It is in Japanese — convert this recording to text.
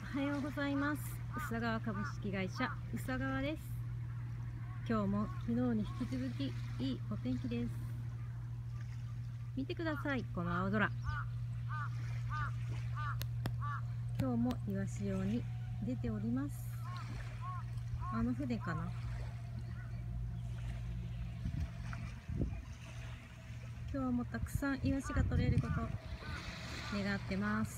おはようございます。宇佐川株式会社宇佐川です。今日も昨日に引き続きいいお天気です。見てください、この青空。今日もイワシ用に出ております。あの船かな。今日もたくさんイワシが取れること願ってます。